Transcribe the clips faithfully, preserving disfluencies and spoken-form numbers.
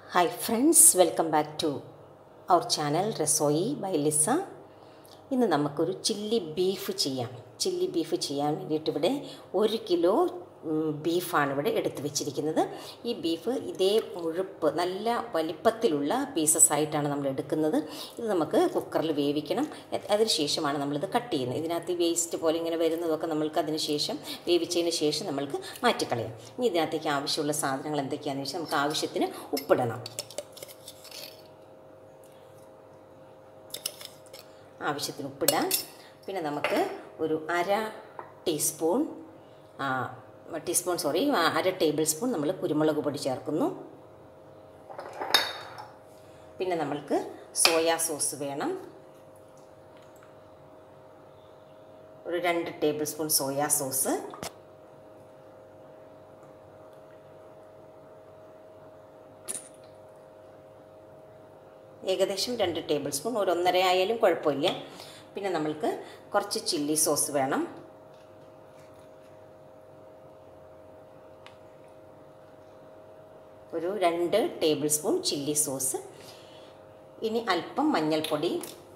Hi friends, welcome back to our channel So Yee by Lisa. ഇന്ന് നമുക്കൊരു chilli beef ചെയ്യാം. Chilli beef ചെയ്യാൻ വേണ്ടിയിട്ട് ഇവിടെ ഒരു കിലോ ബീഫാണ് ഇവിടെ എടുത്തു വെച്ചിരിക്കുന്നത്. ഈ ബീഫ് ഇതേ മുഴുപ്പ് നല്ല വലിപ്പത്തിലുള്ള പീസസ് ആയിട്ടാണ് നമ്മൾ എടുക്കുന്നത്. ഇത് നമുക്ക് കുക്കറിൽ വേവിക്കണം. അതിന് ശേഷമാണ് നമ്മളിത് കട്ട് ചെയ്യുന്നത്. ഇതിനകത്ത് വേസ്റ്റ് പോലെ ഇങ്ങനെ വരുന്നതൊക്കെ നമ്മൾക്ക് അതിന് ശേഷം വേവിച്ചതിന് ശേഷം നമ്മൾക്ക് മാറ്റിക്കളയാം. ഇനി ഇതിനകത്തേക്ക് ആവശ്യമുള്ള സാധനങ്ങൾ എന്തൊക്കെയാണെന്ന് വെച്ചാൽ നമുക്ക് ആവശ്യത്തിന് ഉപ്പിടണം. ആവശ്യത്തിന് ഉപ്പിടാം. പിന്നെ നമുക്ക് ഒരു അര ടീസ്പൂൺ ടീസ്പൂൺ സോറി അര ടേബിൾ സ്പൂൺ നമ്മൾ കുരുമുളക് പൊടി ചേർക്കുന്നു. പിന്നെ നമ്മൾക്ക് സോയാ സോസ് വേണം. ഒരു രണ്ട് ടേബിൾ സ്പൂൺ സോയാ സോസ്. ഏകദേശം രണ്ട് ടേബിൾ സ്പൂൺ, ഒരു ഒന്നര ആയാലും കുഴപ്പമില്ല. പിന്നെ നമ്മൾക്ക് കുറച്ച് ചില്ലി സോസ് വേണം. ഒരു രണ്ട് ടേബിൾ സ്പൂൺ ചില്ലി സോസ്. ഇനി അല്പം മഞ്ഞൾപ്പൊടി,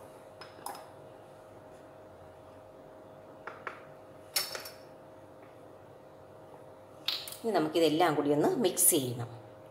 ഇനി നമുക്കിതെല്ലാം കൂടി ഒന്ന് മിക്സ് ചെയ്യണം.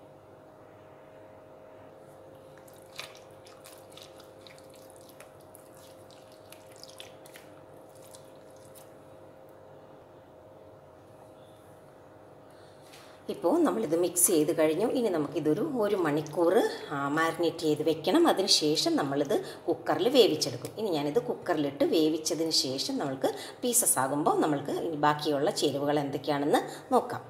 ഇപ്പോൾ നമ്മളിത് മിക്സ് ചെയ്ത് കഴിഞ്ഞു. ഇനി നമുക്കിതൊരു ഒരു മണിക്കൂർ മാരിനേറ്റ് ചെയ്ത് വെക്കണം. അതിന് ശേഷം നമ്മളിത് കുക്കറിൽ വേവിച്ചെടുക്കും. ഇനി ഞാനിത് കുക്കറിലിട്ട് വേവിച്ചതിന് ശേഷം നമ്മൾക്ക് പീസസ് ആകുമ്പോൾ നമ്മൾക്ക് ബാക്കിയുള്ള ചേരുവകൾ എന്തൊക്കെയാണെന്ന് നോക്കാം.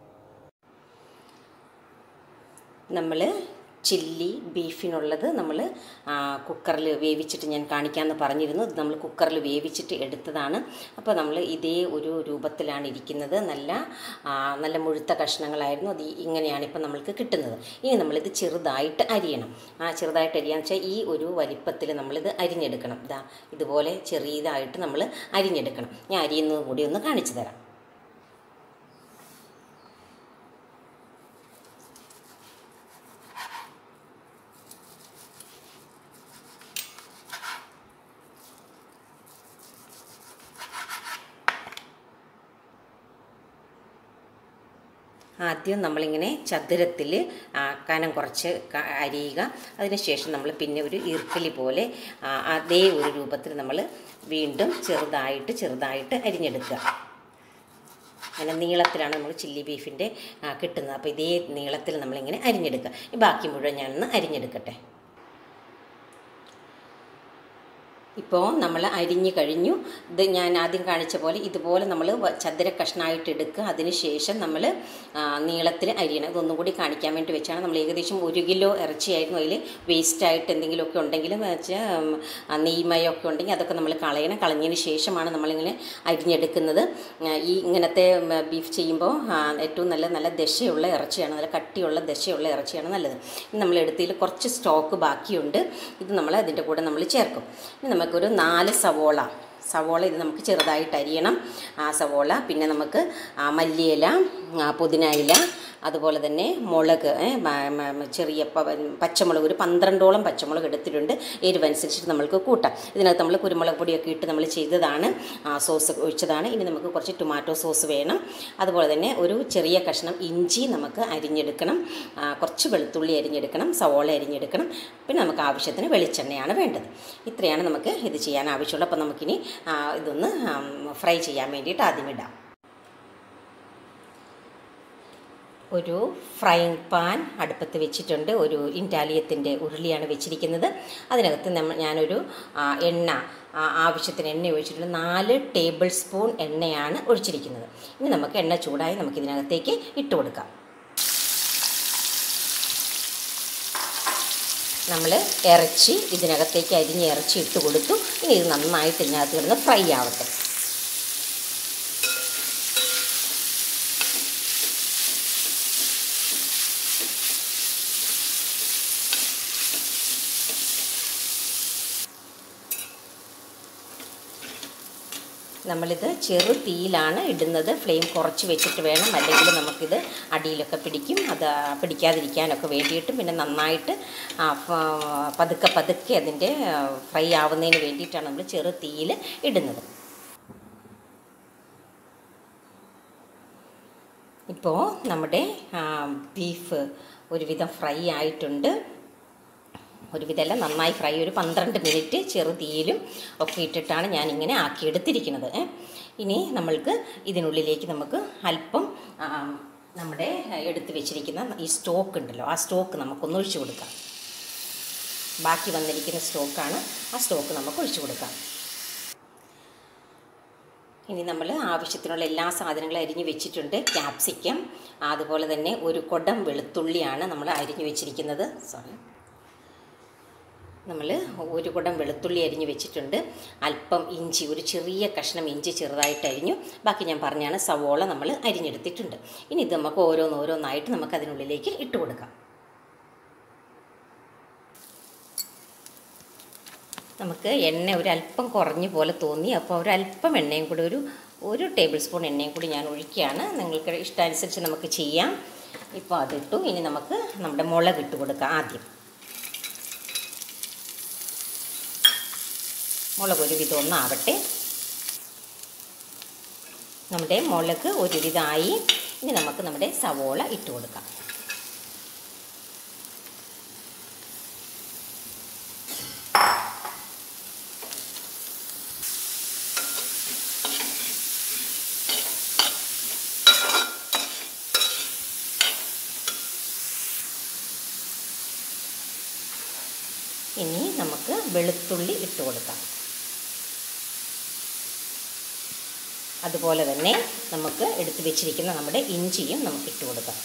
നമ്മൾ ചില്ലി ബീഫിനുള്ളത് നമ്മൾ കുക്കറിൽ വേവിച്ചിട്ട് ഞാൻ കാണിക്കാമെന്ന് പറഞ്ഞിരുന്നു. ഇത് നമ്മൾ കുക്കറിൽ വേവിച്ചിട്ട് എടുത്തതാണ്. അപ്പോൾ നമ്മൾ ഇതേ ഒരു രൂപത്തിലാണ് ഇരിക്കുന്നത്. നല്ല നല്ല മുഴുത്ത കഷ്ണങ്ങളായിരുന്നു. അത് ഇങ്ങനെയാണ് ഇപ്പോൾ നമ്മൾക്ക് കിട്ടുന്നത്. ഇനി നമ്മളിത് ചെറുതായിട്ട് അരിയണം. ആ ചെറുതായിട്ട് അരിയാന്ന് വെച്ചാൽ ഈ ഒരു വലിപ്പത്തിൽ നമ്മളിത് അരിഞ്ഞെടുക്കണം. ഇതാ ഇതുപോലെ ചെറിയതായിട്ട് നമ്മൾ അരിഞ്ഞെടുക്കണം. ഞാൻ അരിയുന്നത് കൂടി ഒന്ന് കാണിച്ചു തരാം. ആദ്യം നമ്മളിങ്ങനെ ചതുരത്തിൽ കനം കുറച്ച് അരിയുക. അതിനുശേഷം നമ്മൾ പിന്നെ ഒരു ഈർക്കലി പോലെ അതേ ഒരു രൂപത്തിൽ നമ്മൾ വീണ്ടും ചെറുതായിട്ട് ചെറുതായിട്ട് അരിഞ്ഞെടുക്കുക. അങ്ങനെ നീളത്തിലാണ് നമ്മൾ ചില്ലി ബീഫിൻ്റെ കിട്ടുന്നത്. അപ്പോൾ ഇതേ നീളത്തിൽ നമ്മളിങ്ങനെ അരിഞ്ഞെടുക്കുക. ഈ ബാക്കി മുഴുവൻ ഞാനൊന്ന് അരിഞ്ഞെടുക്കട്ടെ. ഇപ്പോൾ നമ്മൾ അരിഞ്ഞു കഴിഞ്ഞു. ഇത് ഞാൻ ആദ്യം കാണിച്ച പോലെ ഇതുപോലെ നമ്മൾ ചതുര കഷ്ണമായിട്ട് എടുക്കുക. അതിന് ശേഷം നമ്മൾ നീളത്തിൽ അരിയണം. ഇതൊന്നും കൂടി കാണിക്കാൻ വേണ്ടി വെച്ചാണ്. നമ്മൾ ഏകദേശം ഒരു കിലോ ഇറച്ചിയായിരുന്നു. അതിൽ വേസ്റ്റായിട്ട് എന്തെങ്കിലുമൊക്കെ ഉണ്ടെങ്കിലും വെച്ചാൽ നെയ്മയൊക്കെ ഉണ്ടെങ്കിൽ അതൊക്കെ നമ്മൾ കളയണം. കളഞ്ഞതിന് ശേഷമാണ് നമ്മളിങ്ങനെ അരിഞ്ഞെടുക്കുന്നത്. ഈ ഇങ്ങനത്തെ ബീഫ് ചെയ്യുമ്പോൾ ഏറ്റവും നല്ല നല്ല ദശയുള്ള ഇറച്ചിയാണ്, നല്ല കട്ടിയുള്ള ദശയുള്ള ഇറച്ചിയാണ് നല്ലത്. നമ്മൾ എടുത്തതിൽ കുറച്ച് സ്റ്റോക്ക് ബാക്കിയുണ്ട്. ഇത് നമ്മൾ അതിൻ്റെ കൂടെ നമ്മൾ ചേർക്കും. ഇനി നമുക്കൊരു നാല് സവോള സവോള ഇത് നമുക്ക് ചെറുതായിട്ട് അരിയണം. ആ സവോള, പിന്നെ നമുക്ക് മല്ലിയില, പുതിന ഇല, അതുപോലെ തന്നെ മുളക്, ചെറിയ പച്ചമുളക്, ഒരു പന്ത്രണ്ടോളം പച്ചമുളക് എടുത്തിട്ടുണ്ട്. എരിവനുസരിച്ചിട്ട് നമ്മൾക്ക് കൂട്ടാം. ഇതിനകത്ത് നമ്മൾ കുരുമുളക് പൊടിയൊക്കെ ഇട്ട് നമ്മൾ ചെയ്തതാണ്, സോസ് ഒഴിച്ചതാണ്. ഇനി നമുക്ക് കുറച്ച് ടൊമാറ്റോ സോസ് വേണം. അതുപോലെ തന്നെ ഒരു ചെറിയ കഷ്ണം ഇഞ്ചി നമുക്ക് അരിഞ്ഞെടുക്കണം. കുറച്ച് വെളുത്തുള്ളി അരിഞ്ഞെടുക്കണം. സവോള അരിഞ്ഞെടുക്കണം. പിന്നെ നമുക്ക് ആവശ്യത്തിന് വെളിച്ചെണ്ണയാണ് വേണ്ടത്. ഇത്രയാണ് നമുക്ക് ഇത് ചെയ്യാൻ ആവശ്യമുള്ളത്. അപ്പോൾ നമുക്കിനി ഇതൊന്ന് ഫ്രൈ ചെയ്യാൻ വേണ്ടിയിട്ട് ആദ്യം ഇടാം. ഒരു ഫ്രൈങ് പാൻ അടുപ്പത്ത് വെച്ചിട്ടുണ്ട്. ഒരു ഇൻഡാലിയത്തിൻ്റെ ഉരുളിയാണ് വെച്ചിരിക്കുന്നത്. അതിനകത്ത് നമ്മൾ ഞാനൊരു എണ്ണ ആവശ്യത്തിന് എണ്ണ ഒഴിച്ചിട്ടുണ്ട്. നാല് ടേബിൾ സ്പൂൺ എണ്ണയാണ് ഒഴിച്ചിരിക്കുന്നത്. ഇനി നമുക്ക് എണ്ണ ചൂടായി നമുക്കിതിനകത്തേക്ക് ഇട്ട് കൊടുക്കാം. നമ്മൾ ഇറച്ചി ഇതിനകത്തേക്ക് അരിഞ്ഞ് ഇറച്ചി ഇട്ട് കൊടുത്തു. ഇനി ഇത് നന്നായിട്ട് ഇതിനകത്ത് കിടന്ന് ഫ്രൈ ആവട്ടെ. നമ്മളിത് ചെറു തീയിലാണ് ഇടുന്നത്. ഫ്ലെയിം കുറച്ച് വെച്ചിട്ട് വേണം, അല്ലെങ്കിൽ നമുക്കിത് അടിയിലൊക്കെ പിടിക്കും. അത് പിടിക്കാതിരിക്കാനൊക്കെ വേണ്ടിയിട്ടും പിന്നെ നന്നായിട്ട് പതുക്കെ പതുക്കെ അതിൻ്റെ ഫ്രൈ ആവുന്നതിന് വേണ്ടിയിട്ടാണ് നമ്മൾ ചെറു തീയിൽ ഇടുന്നത്. ഇപ്പോൾ നമ്മുടെ ബീഫ് ഒരുവിധം ഫ്രൈ ആയിട്ടുണ്ട്. ഒരുവിധമല്ല, നന്നായി ഫ്രൈ, ഒരു പന്ത്രണ്ട് മിനിറ്റ് ചെറു തീയിലും ഒക്കെ ഇട്ടിട്ടാണ് ഞാനിങ്ങനെ ആക്കിയെടുത്തിരിക്കുന്നത്. ഇനി നമ്മൾക്ക് ഇതിനുള്ളിലേക്ക് നമുക്ക് അല്പം നമ്മുടെ എടുത്ത് വെച്ചിരിക്കുന്ന ഈ സ്റ്റോക്ക് ഉണ്ടല്ലോ, ആ സ്റ്റോക്ക് നമുക്കൊന്ന് ഒഴിച്ചു കൊടുക്കാം. ബാക്കി വന്നിരിക്കുന്ന സ്റ്റോക്കാണ്, ആ സ്റ്റോക്ക് നമുക്ക് ഒഴിച്ചു കൊടുക്കാം. ഇനി നമ്മൾ ആവശ്യത്തിനുള്ള എല്ലാ സാധനങ്ങളും അരിഞ്ഞ് വെച്ചിട്ടുണ്ട്. ക്യാപ്സിക്കം, അതുപോലെ തന്നെ ഒരു കുടം വെളുത്തുള്ളിയാണ് നമ്മൾ അരിഞ്ഞ് വെച്ചിരിക്കുന്നത്. സോറി നമ്മൾ ഒരു കുടം വെളുത്തുള്ളി അരിഞ്ഞ് വെച്ചിട്ടുണ്ട്. അല്പം ഇഞ്ചി, ഒരു ചെറിയ കഷ്ണം ഇഞ്ചി ചെറുതായിട്ട് അരിഞ്ഞു. ബാക്കി ഞാൻ പറഞ്ഞാണ്, സവോള നമ്മൾ അരിഞ്ഞെടുത്തിട്ടുണ്ട്. ഇനി ഇത് നമുക്ക് ഓരോന്നോരോന്നായിട്ട് നമുക്ക് അതിനുള്ളിലേക്ക് ഇട്ട് കൊടുക്കാം. നമുക്ക് എണ്ണ ഒരല്പം കുറഞ്ഞ പോലെ തോന്നി, അപ്പോൾ ഒരല്പം എണ്ണയും കൂടി, ഒരു ഒരു ടേബിൾ സ്പൂൺ എണ്ണയും കൂടി ഞാൻ ഒഴിക്കുകയാണ്. നിങ്ങൾക്ക് ഇഷ്ടമനുസരിച്ച് നമുക്ക് ചെയ്യാം. ഇപ്പോൾ അതിട്ടു. ഇനി നമുക്ക് നമ്മുടെ മുളക് ഇട്ട് കൊടുക്കാം. ആദ്യം മുളക് ഒരുവിധം ഒന്നാവട്ടെ. നമ്മുടെ മുളക് ഒരുവിധമായി. ഇനി നമുക്ക് നമ്മുടെ സവോള ഇട്ട് കൊടുക്കാം. ഇനി നമുക്ക് വെളുത്തുള്ളി ഇട്ട് കൊടുക്കാം. അതുപോലെ തന്നെ നമുക്ക് എടുത്ത് വെച്ചിരിക്കുന്ന നമ്മുടെ ഇഞ്ചിയും നമുക്ക് ഇട്ട് കൊടുക്കാം.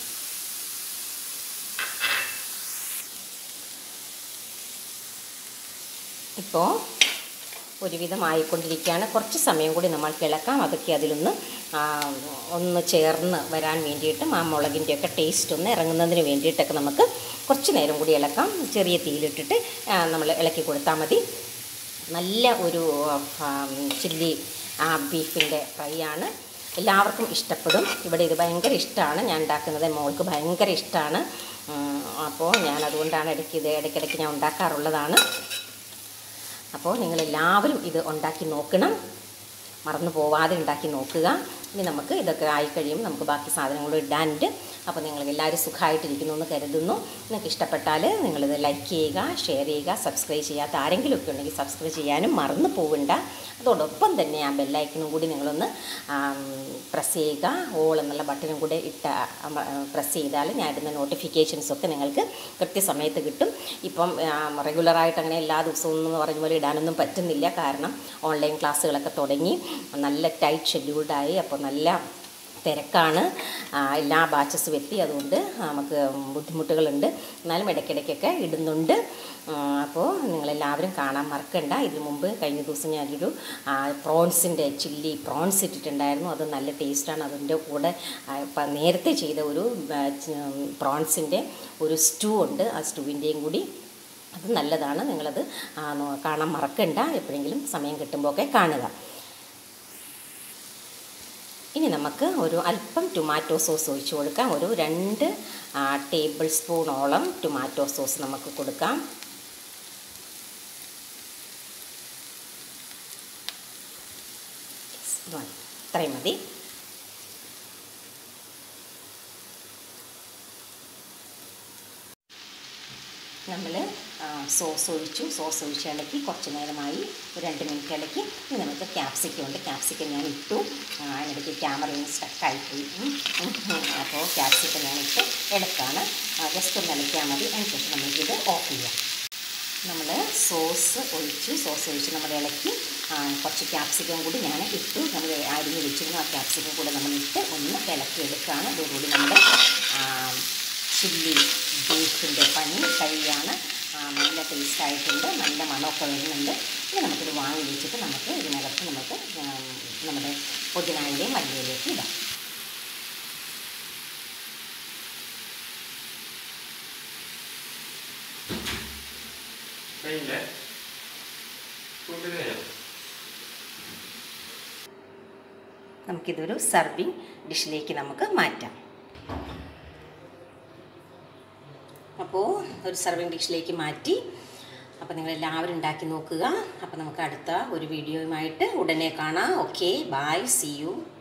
ഇപ്പോൾ ഒരുവിധം ആയിക്കൊണ്ടിരിക്കുകയാണ്. കുറച്ച് സമയം കൂടി നമ്മൾ ഇളക്കാം. അതൊക്കെ അതിലൊന്ന് ഒന്ന് ചേർന്ന് വരാൻ വേണ്ടിയിട്ടും ആ മുളകിൻ്റെയൊക്കെ ടേസ്റ്റ് ഒന്ന് ഇറങ്ങുന്നതിന് വേണ്ടിയിട്ടൊക്കെ നമുക്ക് കുറച്ച് നേരം കൂടി ഇളക്കാം. ചെറിയ തീയിലിട്ടിട്ട് നമ്മൾ ഇളക്കി കൊടുത്താൽ മതി. നല്ല ഒരു ചില്ലി ബീഫിൻ്റെ ഫ്രൈ ആണ്. എല്ലാവർക്കും ഇഷ്ടപ്പെടും. ഇവിടെ ഇത് ഭയങ്കര ഇഷ്ടമാണ് ഞാൻ ഉണ്ടാക്കുന്നത്. മോൾക്ക് ഭയങ്കര ഇഷ്ടമാണ്. അപ്പോൾ ഞാൻ അതുകൊണ്ടാണ് ഇടയ്ക്ക് ഇത് ഇടയ്ക്കിടയ്ക്ക് ഞാൻ ഉണ്ടാക്കാറുള്ളതാണ്. അപ്പോൾ നിങ്ങളെല്ലാവരും ഇത് ഉണ്ടാക്കി നോക്കണം, മറന്നു പോവാതെ ഉണ്ടാക്കി നോക്കുക. ഇനി നമുക്ക് ഇതൊക്കെ ആയിക്കഴിയുമ്പോൾ നമുക്ക് ബാക്കി സാധനങ്ങൾ ഇടാനുണ്ട്. അപ്പോൾ നിങ്ങൾ എല്ലാവരും സുഖമായിട്ടിരിക്കുന്നു എന്ന് കരുതുന്നു. നിങ്ങൾക്ക് ഇഷ്ടപ്പെട്ടാൽ നിങ്ങളിത് ലൈക്ക് ചെയ്യുക, ഷെയർ ചെയ്യുക. സബ്സ്ക്രൈബ് ചെയ്യാത്ത ആരെങ്കിലുമൊക്കെ ഉണ്ടെങ്കിൽ സബ്സ്ക്രൈബ് ചെയ്യാനും മറന്നു പോകണ്ട. അതോടൊപ്പം തന്നെ ആ ബെല്ലൈക്കനും കൂടി നിങ്ങളൊന്ന് പ്രസ് ചെയ്യുക. ഓൾ എന്നുള്ള ബട്ടണും കൂടെ ഇട്ട പ്രസ് ചെയ്താൽ ഞാൻ ഇടുന്ന നോട്ടിഫിക്കേഷൻസൊക്കെ നിങ്ങൾക്ക് കൃത്യസമയത്ത് കിട്ടും. ഇപ്പം റെഗുലറായിട്ട് അങ്ങനെ എല്ലാ ദിവസവും എന്ന് പറഞ്ഞ പോലെ ഇടാനൊന്നും പറ്റുന്നില്ല. കാരണം ഓൺലൈൻ ക്ലാസ്സുകളൊക്കെ തുടങ്ങി, നല്ല ടൈറ്റ് ഷെഡ്യൂൾഡായി. അപ്പോൾ നല്ല തിരക്കാണ്, എല്ലാ ബാച്ചസും എത്തി. അതുകൊണ്ട് നമുക്ക് ബുദ്ധിമുട്ടുകളുണ്ട്. എന്നാലും ഇടയ്ക്കിടയ്ക്കൊക്കെ ഇടുന്നുണ്ട്. അപ്പോൾ നിങ്ങളെല്ലാവരും കാണാൻ മറക്കണ്ട. ഇതിനു മുമ്പ് കഴിഞ്ഞ ദിവസം ഞാനൊരു പ്രോൺസിൻ്റെ ചില്ലി പ്രോൺസ് ഇട്ടിട്ടുണ്ടായിരുന്നു. അത് നല്ല ടേസ്റ്റാണ്. അതിൻ്റെ കൂടെ നേരത്തെ ചെയ്ത ഒരു പ്രോൺസിൻ്റെ ഒരു സ്റ്റൂ ഉണ്ട്. ആ സ്റ്റൂവിൻ്റെയും കൂടി അത് നല്ലതാണ്. നിങ്ങളത് കാണാൻ മറക്കണ്ട. എപ്പോഴെങ്കിലും സമയം കിട്ടുമ്പോഴൊക്കെ കാണുക. ഇനി നമുക്ക് ഒരു അല്പം ടൊമാറ്റോ സോസ് ഒഴിച്ച് കൊടുക്കാം. ഒരു രണ്ട് ടേബിൾ സ്പൂണോളം ടൊമാറ്റോ സോസ് നമുക്ക് കൊടുക്കാം. ഇത്രയും മതി. നമ്മൾ സോസ് ഒഴിച്ചു. സോസ് ഒഴിച്ച് ഇളക്കി കുറച്ച് നേരമായി, ഒരു രണ്ട് മിനിറ്റ് ഇളക്കി. ഇനി നമുക്ക് ക്യാപ്സിക്കം ഉണ്ട്. ക്യാപ്സിക്കം ഞാൻ ഇട്ടു. അതിനിടയ്ക്ക് ക്യാമറയിൽ സ്റ്റക്കായിപ്പോയി. അപ്പോൾ ക്യാപ്സിക്കം ഞാൻ ഇട്ട് എടുക്കാണ്. ജസ്റ്റ് ഒന്ന് ഇളക്കിയാൽ മതി. അതിനുശേഷം നമുക്കിത് ഓഫ് ചെയ്യാം. നമ്മൾ സോസ് ഒഴിച്ചു. സോസ് ഒഴിച്ച് നമ്മൾ ഇളക്കി. കുറച്ച് ക്യാപ്സിക്കം കൂടി ഞാൻ ഇട്ടു. നമ്മൾ അരിഞ്ഞ് വെച്ചിരുന്നു. ആ ക്യാപ്സിക്കം കൂടെ നമ്മൾ ഇട്ട് ഒന്ന് ഇളക്കി എടുക്കുകയാണ്. അതോടുകൂടി നമ്മുടെ ചില്ലി ബീഫിൻ്റെ പണി കഴിയാണ്. നല്ല ടേസ്റ്റായിട്ടുണ്ട്, നല്ല മണമൊക്കെ വരുന്നുണ്ട്. ഇനി നമുക്കിത് വാങ്ങി വെച്ചിട്ട് നമുക്ക് ഇതിനകത്ത് നമുക്ക് നമ്മുടെ പുതിനയിലയും മല്ലിയിലേക്ക് ഇടാം. നമുക്കിതൊരു സർവിങ് ഡിഷിലേക്ക് നമുക്ക് മാറ്റാം. അപ്പോൾ ഒരു സർവിങ് ഡിഷിലേക്ക് മാറ്റി. അപ്പോൾ നിങ്ങളെല്ലാവരും ഉണ്ടാക്കി നോക്കുക. അപ്പോൾ നമുക്ക് അടുത്ത ഒരു വീഡിയോയുമായിട്ട് ഉടനെ കാണാം. Okay, bye, see U.